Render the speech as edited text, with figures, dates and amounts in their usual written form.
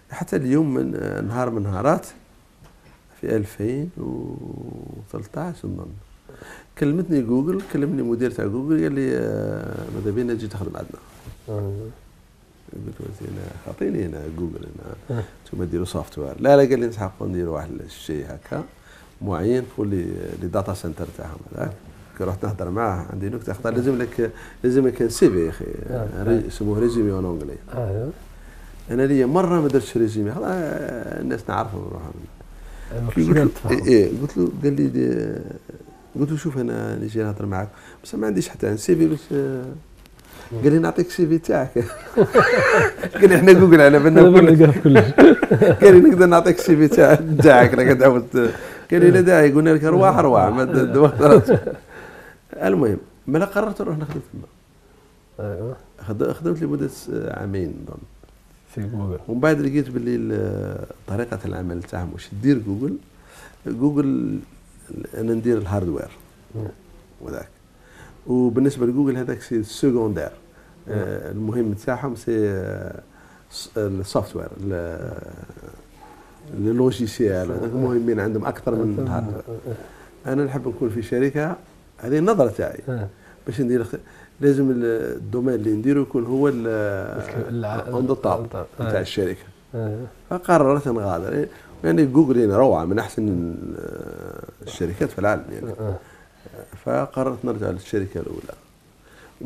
حتى اليوم من نهار من نهارات في 2013 نظن كلمتني جوجل، كلمني مدير تاع جوجل قال لي ماذا بينا تجي تخدم عندنا. قلت له انا خاطيني هنا جوجل هنا انتم ديروا سوفت وير. لا قال لي نسحقوا نديروا واحد الشيء هكا معين تقول لي داتا سنتر تاعهم هذاك. كي رحت نهضر معاه عندي نكته اختار لازم لك سي في يا اخي يسموه ريزيمي اون اونجلي. انا لي مره ما درتش ريزيمي الناس نعرفهم نروحهم. قلت له قال لي قلت له شوف انا نجي نهضر معاك بس ما عنديش حتى سي في باش. قال لي نعطيك السي في تاعك. قال لي احنا جوجل على بالنا كلش. قال لي نقدر نعطيك السي في تاعك راك تعاود. قال لي لا داعي قلنا لك ارواح ما المهم ملي قررت نروح نخدم تما. ايوا خدمت لمده عامين نظن في جوجل. ومن بعد لقيت باللي طريقه العمل تاعهم واش دير جوجل انا ندير الهاردوير وذاك. وبالنسبه لجوجل هذاك سي سكوندير. المهم تاعهم سي السوفت وير اللوجيسيال هذاك مهمين عندهم اكثر من الهاردوير. انا نحب نكون في شركه هذه النظره تاعي باش ندير لازم الدومين اللي نديره يكون هو اون ذا توب تاع الشركه. فقررت نغادر يعني جوجل روعه من احسن الشركات في العالم يعني. فقررت نرجع للشركه الاولى.